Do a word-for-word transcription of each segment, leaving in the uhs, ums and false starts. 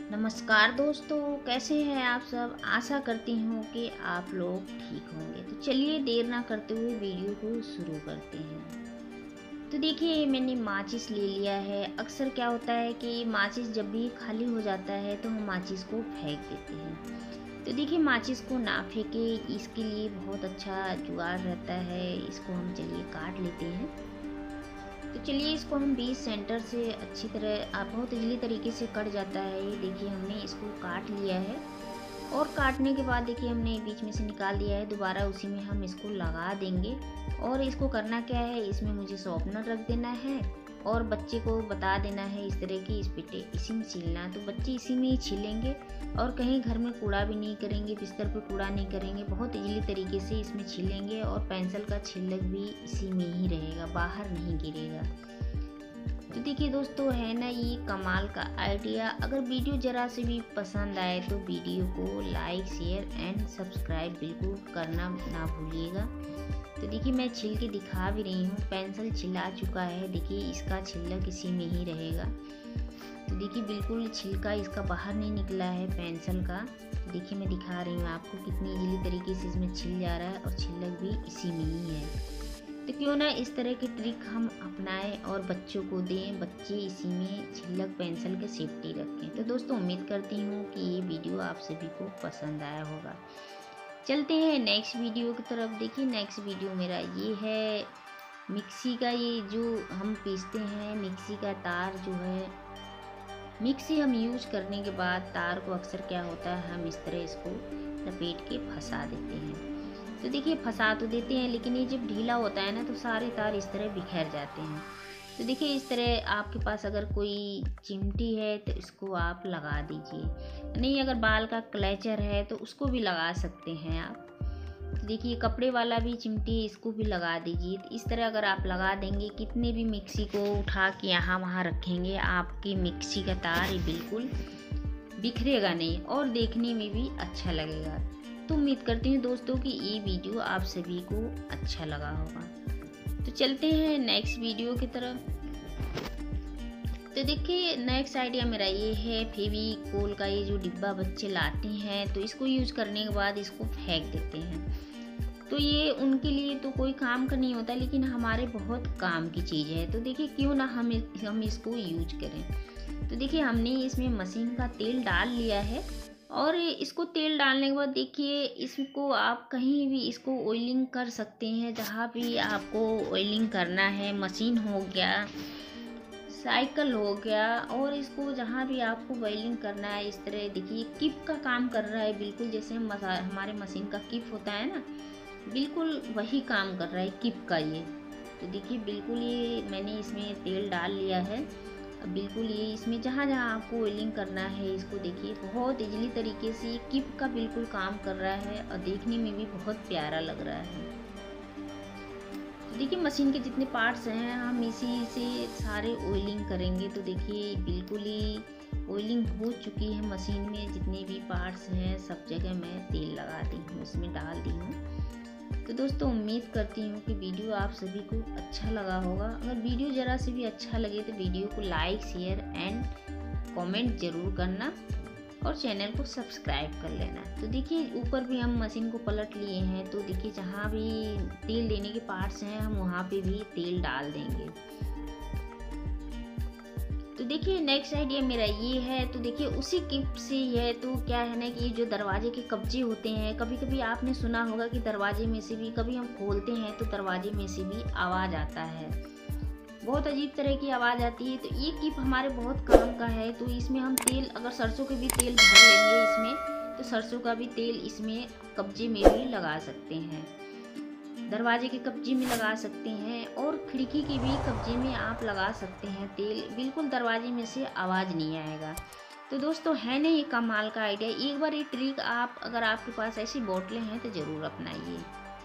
नमस्कार दोस्तों, कैसे हैं आप सब। आशा करती हूँ कि आप लोग ठीक होंगे। तो चलिए देर ना करते हुए वीडियो को शुरू करते हैं। तो देखिए, मैंने माचिस ले लिया है। अक्सर क्या होता है कि माचिस जब भी खाली हो जाता है तो हम माचिस को फेंक देते हैं। तो देखिए, माचिस को ना फेंके, इसके लिए बहुत अच्छा जुगाड़ रहता है। इसको हम चलिए काट लेते हैं। तो चलिए इसको हम बीच सेंटर से अच्छी तरह आप बहुत इजली तरीके से कट जाता है। ये देखिए, हमने इसको काट लिया है और काटने के बाद देखिए हमने बीच में से निकाल दिया है। दोबारा उसी में हम इसको लगा देंगे। और इसको करना क्या है, इसमें मुझे शॉर्पनर रख देना है और बच्चे को बता देना है इस तरह की इस बेटे इसी में छीलना है। तो बच्चे इसी में ही छीलेंगे और कहीं घर में कूड़ा भी नहीं करेंगे, बिस्तर पर कूड़ा नहीं करेंगे। बहुत इजीली तरीके से इसमें छीलेंगे और पेंसिल का छिलक भी इसी में ही रहेगा, बाहर नहीं गिरेगा। तो देखिए दोस्तों, है ना ये कमाल का आइडिया। अगर वीडियो ज़रा से भी पसंद आए तो वीडियो को लाइक शेयर एंड सब्सक्राइब बिल्कुल करना ना भूलिएगा। तो देखिए, मैं छिल के दिखा भी रही हूँ। पेंसिल छिला चुका है, देखिए इसका छिलक इसी में ही रहेगा। तो देखिए बिल्कुल छिलका इसका बाहर नहीं निकला है पेंसिल का। तो देखिए मैं दिखा रही हूँ आपको कितनी इजीली तरीके से इसमें छिल जा रहा है और छिलक भी इसी में ही है। तो क्यों ना इस तरह की ट्रिक हम अपनाएं और बच्चों को दें, बच्चे इसी में छिलक पेंसिल के सेफ्टी रखें। तो दोस्तों, उम्मीद करती हूँ कि ये वीडियो आप सभी को पसंद आया होगा। चलते हैं नेक्स्ट वीडियो की तरफ। देखिए, नेक्स्ट वीडियो मेरा ये है मिक्सी का। ये जो हम पीसते हैं मिक्सी का तार जो है, मिक्सी हम यूज करने के बाद तार को अक्सर क्या होता है, हम इस तरह इसको लपेट के फंसा देते हैं। तो देखिए फंसा तो देते हैं, लेकिन ये जब ढीला होता है ना तो सारे तार इस तरह बिखर जाते हैं। तो देखिए इस तरह आपके पास अगर कोई चिमटी है तो इसको आप लगा दीजिए। नहीं, अगर बाल का क्लेचर है तो उसको भी लगा सकते हैं आप। तो देखिए कपड़े वाला भी चिमटी, इसको भी लगा दीजिए। तो इस तरह अगर आप लगा देंगे, कितने भी मिक्सी को उठा के यहाँ वहाँ रखेंगे, आपकी मिक्सी का तार ये बिल्कुल बिखरेगा नहीं और देखने में भी अच्छा लगेगा। तो उम्मीद करती हूँ दोस्तों कि ये वीडियो आप सभी को अच्छा लगा होगा। तो चलते हैं नेक्स्ट वीडियो की तरफ। तो देखिए नेक्स्ट आइडिया मेरा ये है फेविकोल का। ये जो डिब्बा बच्चे लाते हैं तो इसको यूज करने के बाद इसको फेंक देते हैं। तो ये उनके लिए तो कोई काम का नहीं होता, लेकिन हमारे बहुत काम की चीज़ है। तो देखिए क्यों ना हम हम इसको यूज करें। तो देखिए हमने इसमें मशीन का तेल डाल लिया है और इसको तेल डालने के बाद देखिए इसको आप कहीं भी इसको ऑयलिंग कर सकते हैं, जहाँ भी आपको ऑयलिंग करना है। मशीन हो गया, साइकिल हो गया, और इसको जहाँ भी आपको ऑयलिंग करना है इस तरह। देखिए किप का काम कर रहा है, बिल्कुल जैसे हम हमारे मशीन का किप होता है ना, बिल्कुल वही काम कर रहा है किप का ये। तो देखिए बिल्कुल ये मैंने इसमें तेल डाल लिया है। अब बिल्कुल ये इसमें जहाँ जहाँ आपको ऑयलिंग करना है इसको देखिए बहुत इजीली तरीके से ये किप का बिल्कुल काम कर रहा है और देखने में भी बहुत प्यारा लग रहा है। तो देखिए मशीन के जितने पार्ट्स हैं हम इसी से सारे ऑयलिंग करेंगे। तो देखिए बिल्कुल ही ऑयलिंग हो चुकी है मशीन में, जितने भी पार्ट्स हैं सब जगह मैं तेल लगा दी हूँ, इसमें डाल दी हूँ। तो दोस्तों उम्मीद करती हूँ कि वीडियो आप सभी को अच्छा लगा होगा। अगर वीडियो ज़रा से भी अच्छा लगे तो वीडियो को लाइक शेयर एंड कमेंट ज़रूर करना और चैनल को सब्सक्राइब कर लेना। तो देखिए ऊपर भी हम मशीन को पलट लिए हैं। तो देखिए जहाँ भी तेल देने के पार्ट्स हैं हम वहाँ पे भी तेल डाल देंगे। तो देखिए नेक्स्ट आइडिया मेरा ये है। तो देखिए उसी किप से है। तो क्या है ना कि ये जो दरवाजे के कब्जे होते हैं, कभी कभी आपने सुना होगा कि दरवाजे में से भी कभी हम खोलते हैं तो दरवाजे में से भी आवाज़ आता है, बहुत अजीब तरह की आवाज़ आती है। तो ये किप हमारे बहुत काम का है। तो इसमें हम तेल, अगर सरसों के भी तेल भर लेंगे इसमें, तो सरसों का भी तेल इसमें कब्जे में भी लगा सकते हैं, दरवाजे के कब्जे में लगा सकते हैं और खिड़की के भी कब्जे में आप लगा सकते हैं तेल। बिल्कुल दरवाजे में से आवाज़ नहीं आएगा। तो दोस्तों है ना ये कमाल का आइडिया। एक बार ये ट्रिक आप, अगर आपके पास ऐसी बोतलें हैं तो ज़रूर अपनाइए।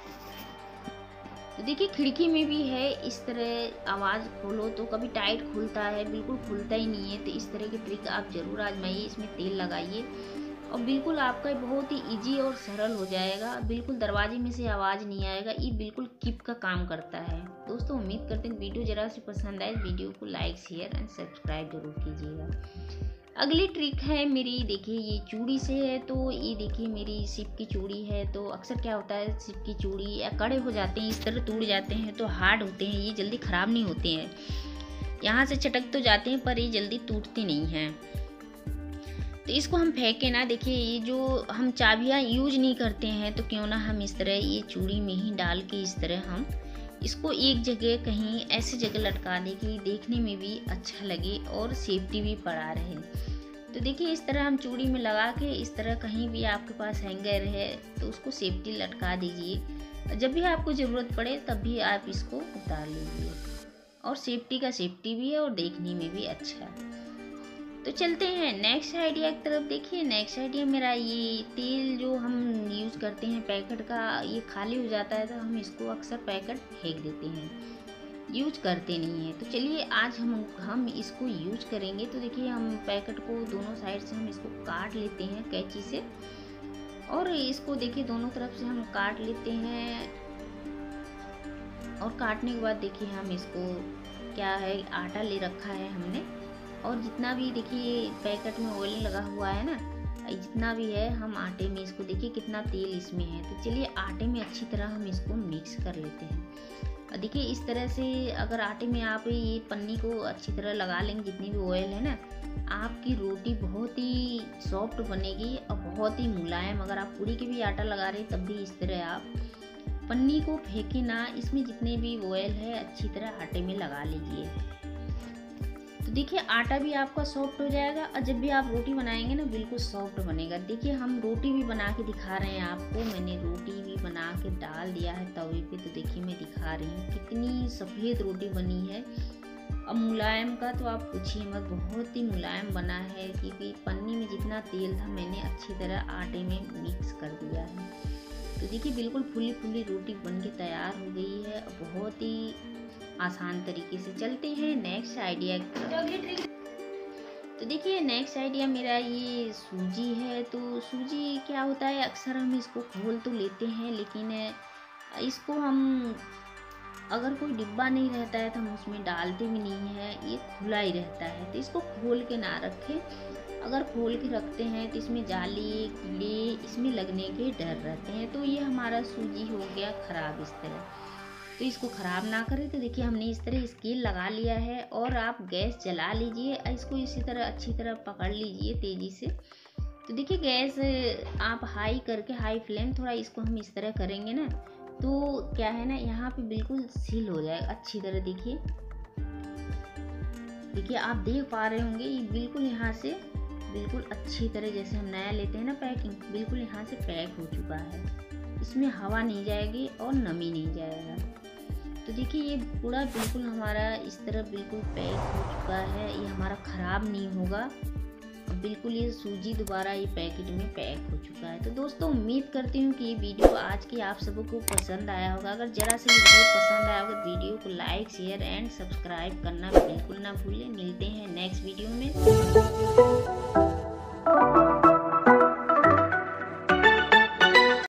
तो देखिए खिड़की में भी है इस तरह, आवाज़ खोलो तो कभी टाइट खुलता है, बिल्कुल खुलता ही नहीं है। तो इस तरह की ट्रिक आप ज़रूर आजमाइए, इसमें तेल लगाइए और बिल्कुल आपका बहुत ही इजी और सरल हो जाएगा। बिल्कुल दरवाजे में से आवाज़ नहीं आएगा, ये बिल्कुल किप का काम करता है। दोस्तों उम्मीद करते हैं वीडियो ज़रा से पसंद आए, वीडियो को लाइक शेयर एंड सब्सक्राइब जरूर कीजिएगा। अगली ट्रिक है मेरी, देखिए ये चूड़ी से है। तो ये देखिए मेरी सिप की चूड़ी है। तो अक्सर क्या होता है, सिप की चूड़ी या कड़े हो जाते हैं, इस तरह टूट जाते हैं, तो हार्ड होते हैं, ये जल्दी ख़राब नहीं होते हैं। यहाँ से चटक तो जाते हैं पर ये जल्दी टूटते नहीं हैं। तो इसको हम फेंके ना, देखिए ये जो हम चाबियाँ यूज नहीं करते हैं, तो क्यों ना हम इस तरह ये चूड़ी में ही डाल के इस तरह हम इसको एक जगह कहीं ऐसी जगह लटका दें कि देखने में भी अच्छा लगे और सेफ्टी भी पड़ा रहे। तो देखिए इस तरह हम चूड़ी में लगा के इस तरह कहीं भी आपके पास हैंगर है तो उसको सेफ्टी लटका दीजिए। जब भी आपको ज़रूरत पड़े तब भी आप इसको उतार लीजिए, और सेफ्टी का सेफ्टी भी है और देखने में भी अच्छा है। तो चलते हैं नेक्स्ट आइडिया की तरफ। देखिए नेक्स्ट आइडिया मेरा, ये तेल जो हम यूज़ करते हैं पैकेट का, ये खाली हो जाता है तो हम इसको अक्सर पैकेट फेंक देते हैं, यूज करते नहीं हैं। तो चलिए आज हम हम इसको यूज करेंगे। तो देखिए हम पैकेट को दोनों साइड से हम इसको काट लेते हैं कैंची से, और इसको देखिए दोनों तरफ से हम काट लेते हैं। और काटने के बाद देखिए हम इसको क्या है, आटा ले रखा है हमने, और जितना भी देखिए पैकेट में ऑयल लगा हुआ है ना, जितना भी है हम आटे में इसको देखिए कितना तेल इसमें है। तो चलिए आटे में अच्छी तरह हम इसको मिक्स कर लेते हैं। देखिए इस तरह से अगर आटे में आप ये पन्नी को अच्छी तरह लगा लेंगे, जितनी भी ऑयल है ना, आपकी रोटी बहुत ही सॉफ्ट बनेगी और बहुत ही मुलायम। अगर आप पूरी के भी आटा लगा रहे तब भी इस तरह आप पन्नी को फेंके ना, इसमें जितने भी ऑयल है अच्छी तरह आटे में लगा लीजिए। तो देखिए आटा भी आपका सॉफ्ट हो जाएगा, और जब भी आप रोटी बनाएंगे ना बिल्कुल सॉफ्ट बनेगा। देखिए हम रोटी भी बना के दिखा रहे हैं आपको, मैंने रोटी भी बना के डाल दिया है तवे पे। तो देखिए मैं दिखा रही हूँ कितनी सफ़ेद रोटी बनी है। अब मुलायम का तो आप पूछिए मत, बहुत ही मुलायम बना है, क्योंकि पन्नी में जितना तेल था मैंने अच्छी तरह आटे में मिक्स कर दिया है। तो देखिए बिल्कुल फुली फुली रोटी बन के तैयार हो गई है, बहुत ही आसान तरीके से। चलते हैं नेक्स्ट आइडिया। तो देखिए नेक्स्ट आइडिया मेरा ये सूजी है। तो सूजी क्या होता है, अक्सर हम इसको खोल तो लेते हैं, लेकिन इसको हम अगर कोई डिब्बा नहीं रहता है तो हम उसमें डालते भी नहीं है, ये खुला ही रहता है। तो इसको खोल के ना रखें, अगर खोल के रखते हैं तो इसमें जाली कीड़े इसमें लगने के डर रहते हैं, तो ये हमारा सूजी हो गया ख़राब इस तरह। तो इसको ख़राब ना करें। तो देखिए हमने इस तरह स्केल लगा लिया है, और आप गैस जला लीजिए, इसको इसी तरह अच्छी तरह पकड़ लीजिए तेज़ी से। तो देखिए गैस आप हाई करके, हाई फ्लेम थोड़ा इसको हम इस तरह करेंगे ना, तो क्या है ना यहाँ पे बिल्कुल सील हो जाएगा अच्छी तरह। देखिए देखिए आप देख पा रहे होंगे ये बिल्कुल यहाँ से बिल्कुल अच्छी तरह, जैसे हम नया लेते हैं ना पैकिंग, बिल्कुल यहाँ से पैक हो चुका है, इसमें हवा नहीं जाएगी और नमी नहीं जाएगा। तो देखिए ये पूरा बिल्कुल हमारा इस तरह बिल्कुल पैक हो चुका है, ये हमारा ख़राब नहीं होगा। बिल्कुल ये सूजी दोबारा ये पैकेट में पैक हो चुका है। तो दोस्तों उम्मीद करती हूँ कि ये वीडियो आज की आप सबको पसंद आया होगा। अगर ज़रा से वीडियो पसंद आया होगा तो वीडियो को लाइक शेयर एंड सब्सक्राइब करना बिल्कुल ना भूलें। मिलते हैं नेक्स्ट वीडियो में।